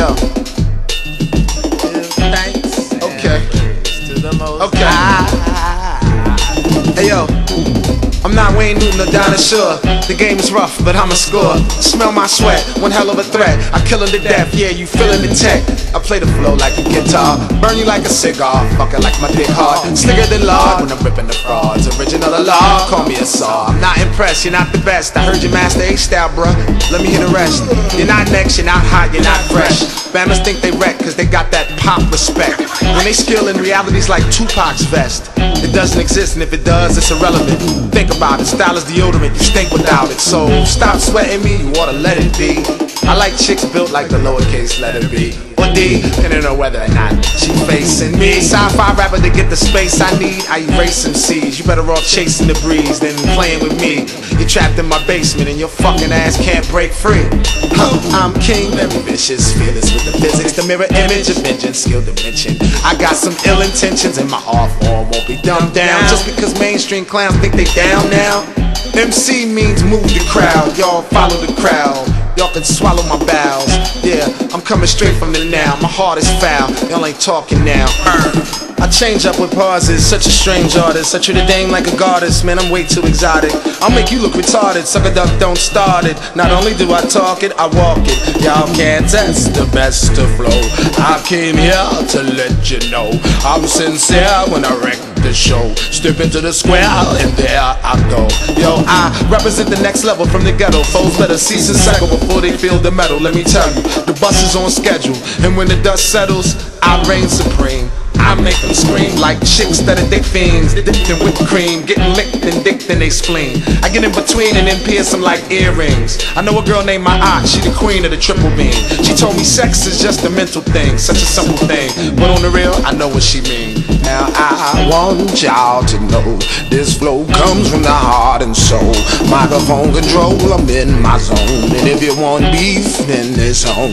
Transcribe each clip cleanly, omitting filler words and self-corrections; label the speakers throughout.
Speaker 1: yo. Thanks. Okay. Okay. Hey yo. I'm not Wayne Newton or Donna Shore. The game is rough, but I'ma score. Smell my sweat, one hell of a threat. I kill him to death, yeah, you feeling the tech. I play the flow like a guitar, burn you like a cigar, fuck it like my dick hard. Slicker than lard when I'm ripping the frauds. Original law, call me a saw. I'm not impressed, you're not the best. I heard you master H-style, bruh. Let me hear the rest. You're not next, you're not hot, you're not fresh. Bammers think they wreck, cause they got that pop respect. When they skill in reality's like Tupac's vest. It doesn't exist, and if it does, it's irrelevant. Think about it, style is deodorant, you stink without it. So stop sweating me, you oughta let it be. I like chicks built like the lowercase letter B or D, depending on whether or not she facing me. Sci-fi rapper to get the space I need, I erase MCs. You better off chasing the breeze than playing with me. You're trapped in my basement and your fucking ass can't break free. I'm king, very vicious, fearless with the physics, the mirror image of vengeance, skill dimension. I got some ill intentions and my art form won't be dumbed down just because mainstream clowns think they down now. MC means move the crowd, y'all follow the crowd. Y'all can swallow my bowels. Yeah, I'm coming straight from the now. My heart is foul, y'all ain't talking now. I change up with pauses, such a strange artist. I treat a dame like a goddess, man, I'm way too exotic. I'll make you look retarded, suck a duck, don't start it. Not only do I talk it, I walk it. Y'all can't test the best of flow. I came here to let you know I'm sincere when I wreck the show. Step into the square and there I go. Yo, I represent the next level from the ghetto. Foes better cease and settle before they feel the metal. Let me tell you, the bus is on schedule, and when the dust settles, I reign supreme. I make them scream like chicks that are dick fiends, dipped in whipped cream, getting licked and dicked in they spleen. I get in between and then pierce them like earrings. I know a girl named my aunt, she the queen of the triple beam. She told me sex is just a mental thing, such a simple thing, but on the real, I know what she mean. Now I want y'all to know this flow comes from the heart and soul. Microphone control, I'm in my zone, and if you want beef, then it's on.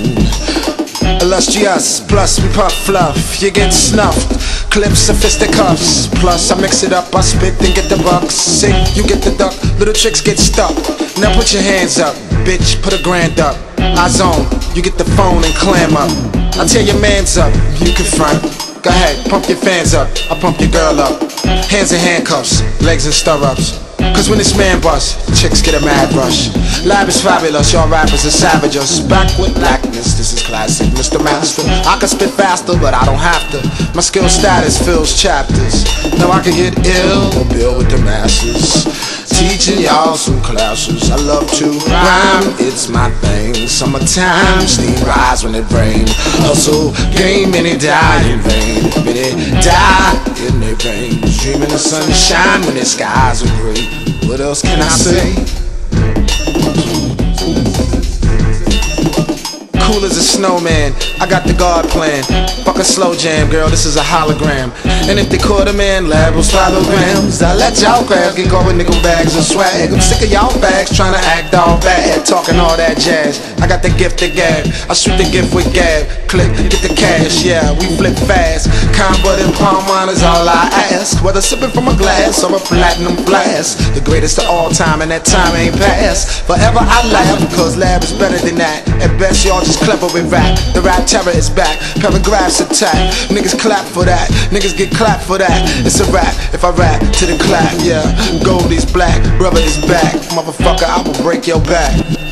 Speaker 1: Illustrious, plus we puff fluff, you get snuffed. Clips of fisticuffs, plus I mix it up, I spit and get the bucks. Sick, you get the duck, little tricks get stuck. Now put your hands up, bitch, put a grand up. I zone, you get the phone and clam up. I tear your mans up, you confront. Go ahead, pump your fans up, I pump your girl up. Hands in handcuffs, legs in stirrups. Cause when this man busts, chicks get a mad rush. Lab is fabulous, y'all rappers are savages. Back with blackness, this is classic, Mr. Master. I can spit faster, but I don't have to. My skill status fills chapters. Now I can get ill or build with the masses. Teaching y'all some classes. I love to rhyme, it's my thing. Summertime, steam rise when it rains. Hustle, game, many die in vain. Many die in their veins. Dreaming of sunshine when the skies are gray. What else can I say? Cool as a snowman, I got the guard plan. Fuck a slow jam, girl, this is a hologram. And if they caught a man, lab will swallow grams. I let y'all crabs get going with nickel bags of swag. I'm sick of y'all bags trying to act all bad, talking all that jazz. I got the gift of gab, I shoot the gift with gab. Click, get the cash, yeah, we flip fast. Combat and palm wine is all I ask. Whether sipping from a glass or a platinum blast, the greatest of all time and that time ain't past. Forever I laugh, cause lab is better than that. At best y'all just clever with rap. The rap terror is back, paragraphs attack. Niggas clap for that, niggas get clapped for that. It's a rap, if I rap to the clap, yeah. Gold is black, brother is back. Motherfucker, I will break your back.